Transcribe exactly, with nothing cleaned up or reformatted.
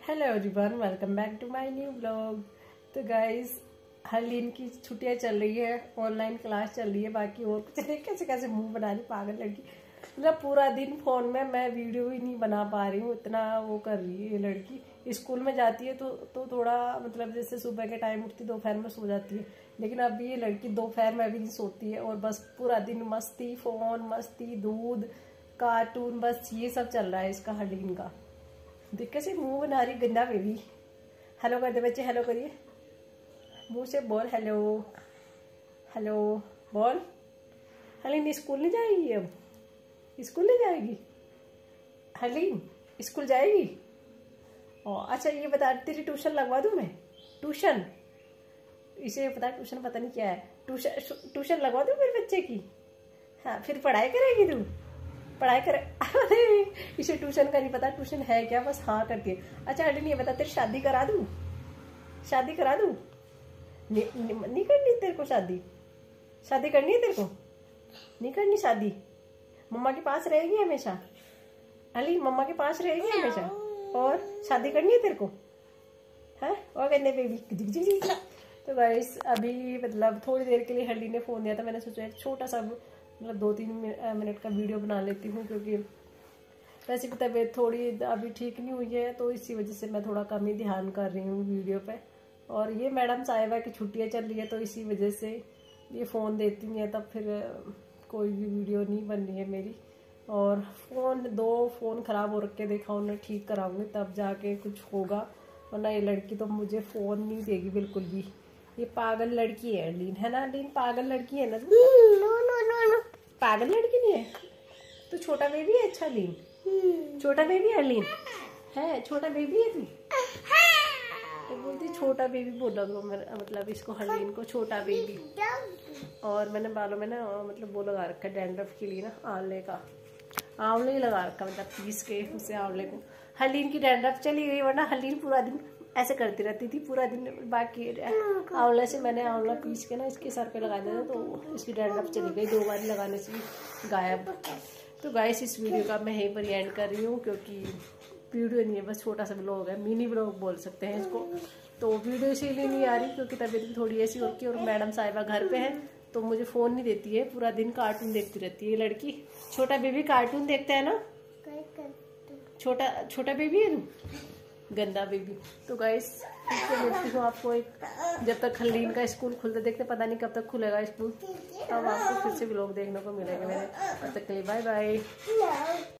Hello everyone, welcome back to my new blog. तो guys, Harleen की छुट्टियां चल रही है, ऑनलाइन क्लास चल रही है। बाकी और कुछ नहीं, कैसे कैसे मुंह बना रही पागल लड़की। मतलब पूरा दिन फोन में मैं वीडियो ही नहीं बना पा रही हूँ, इतना वो कर रही है ये लड़की। स्कूल में जाती है तो तो थोड़ा मतलब जैसे सुबह के टाइम उठती, दोपहर में सो जाती है। लेकिन अब ये लड़की दोपहर में भी नहीं सोती है और बस पूरा दिन मस्ती, फोन, मस्ती, दूध, कार्टून, बस ये सब चल रहा है इसका, हरलीन का। देख कैसे मुंह बना रही गंदा बेबी। हेलो कर दे बच्चे, हेलो करिए, मुंह से बोल हेलो। हेलो बोल। हरलीन स्कूल नहीं जाएगी अब? स्कूल नहीं जाएगी हरलीन? स्कूल जाएगी? ओ अच्छा, ये बता, तेरी ट्यूशन लगवा दूं मैं? ट्यूशन इसे पता, ट्यूशन पता नहीं क्या है। ट्यूशन ट्यूशन लगवा दूं मेरे बच्चे की? हाँ, फिर पढ़ाई करेगी तू? पढ़ाई करे? अरे इसे ट्यूशन का नहीं पता, ट्यूशन है क्या, बस हाँ करती है। अच्छा हरलीन, ये बता, तेरी शादी करा दूं? शादी करा दूं? नहीं, नहीं करनी तेरे को शादी? शादी करनी है तेरे को? नहीं करनी शादी? मम्मा के पास रहेगी हमेशा? हरलीन मम्मा के पास रहेगी हमेशा? और शादी करनी है तेरे को? है और कहने बेबी। तो गाइस, अभी मतलब थोड़ी देर के लिए हरलीन ने फोन दिया था, मैंने सोचा एक छोटा सा मतलब दो तीन मिनट का वीडियो बना लेती हूँ, क्योंकि वैसे भी तबीयत थोड़ी अभी ठीक नहीं हुई है, तो इसी वजह से मैं थोड़ा कम ही ध्यान कर रही हूँ वीडियो पे। और ये मैडम साहिबा की छुट्टियाँ चल रही है, तो इसी वजह से ये फ़ोन देती हैं, तब फिर कोई भी वीडियो नहीं बन रही है मेरी। और फ़ोन दो फ़ोन ख़राब हो रखे, देखा उन्हें ठीक कराऊंगी तब जाके कुछ होगा, वरना ये लड़की तो मुझे फ़ोन नहीं देगी बिल्कुल भी। ये पागल लड़की है हरलीन, है ना हरलीन? पागल लड़की है ना तू? नो नो नो नो, पागल लड़की नहीं है तो छोटा बेबी है। अच्छा हरलीन, छोटा बेबी हरलीन है, छोटा बेबी है तू? तो बोलती छोटा बेबी बोला तो मतलब इसको, हरलीन को छोटा बेबी। और मैंने बालों में ना मतलब वो लगा रखा है डैंड्रफ के लिए ना, आंवले का, आंवले ही लगा रखा, मतलब पीस के उसे आंवले को। हरलीन की डैंड्रफ चली गई, वरना हरलीन पूरा दिन ऐसे करती रहती थी पूरा दिन। बाकी आंवला से मैंने आंवला पीस के ना इसके सर पे लगा दिया, तो इसकी डैंड्रफ चली गई, दो बार लगाने से गायब। तो गाइस, इस वीडियो का मैं यहीं पर एंड कर रही हूँ, क्योंकि वीडियो नहीं है, बस छोटा सा ब्लॉग है, मिनी ब्लॉग बोल सकते हैं इसको। तो वीडियो इसीलिए नहीं आ रही क्योंकि तबीयत भी थोड़ी ऐसी होती है, और मैडम साहिबा घर पे है तो मुझे फ़ोन नहीं देती है, पूरा दिन कार्टून देखती रहती है लड़की। छोटा बेबी कार्टून देखता है ना? छोटा छोटा बेबी है ना, गंदा बेबी। तो गाइस, फिर मिलती हूँ आपको एक, जब तक हरलीन का स्कूल खुलता, देखते पता नहीं कब तक खुलेगा स्कूल, तब आपको फिर से व्लॉग देखने को मिलेगा मेरे। तब तक के लिए बाय बाय।